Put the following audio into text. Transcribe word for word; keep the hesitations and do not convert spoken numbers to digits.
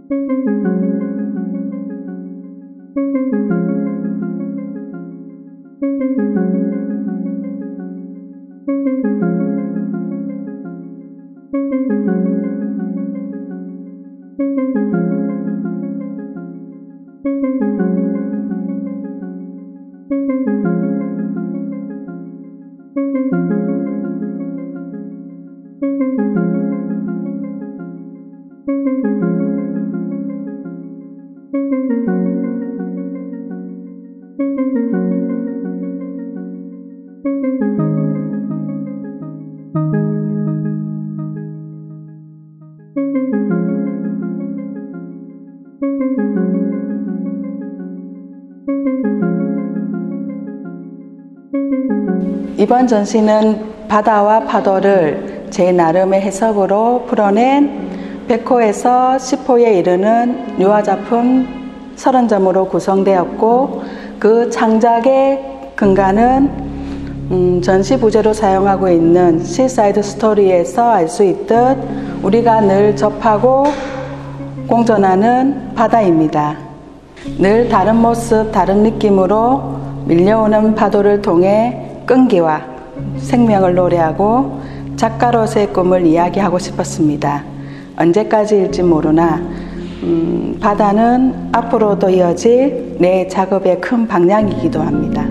이번 전시는 바다와 파도를 제 나름의 해석으로 풀어낸 백 호에서 십 호에 이르는 유화작품 서른 점으로 구성되었고, 그 창작의 근간은 음, 전시 부제로 사용하고 있는 시사이드 스토리에서 알 수 있듯 우리가 늘 접하고 공존하는 바다입니다. 늘 다른 모습, 다른 느낌으로 밀려오는 파도를 통해 끈기와 생명을 노래하고 작가로서의 꿈을 이야기하고 싶었습니다. 언제까지일지 모르나 음, 바다는 앞으로도 이어질 내 작업의 큰 방향이기도 합니다.